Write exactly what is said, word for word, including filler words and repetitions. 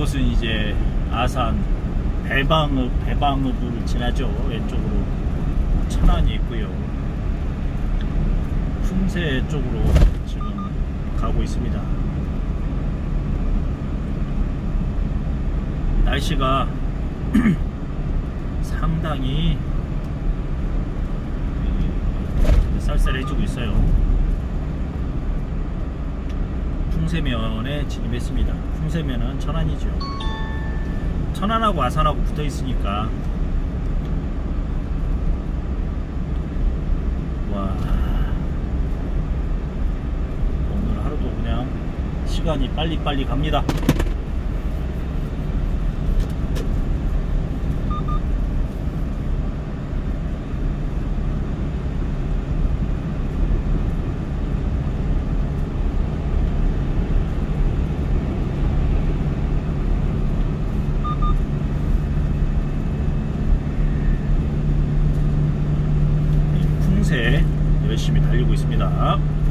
이곳은 이제 아산 배방읍, 배방읍을 지나죠. 왼쪽으로 천안이 있고요. 풍세 쪽으로 지금 가고 있습니다. 날씨가 상당히 쌀쌀해지고 있어요. 풍세면에 진입했습니다. 풍세면은 천안이죠. 천안하고 아산하고 붙어 있으니까 와, 오늘 하루도 그냥 시간이 빨리빨리 갑니다. 열심히 달리고 있습니다.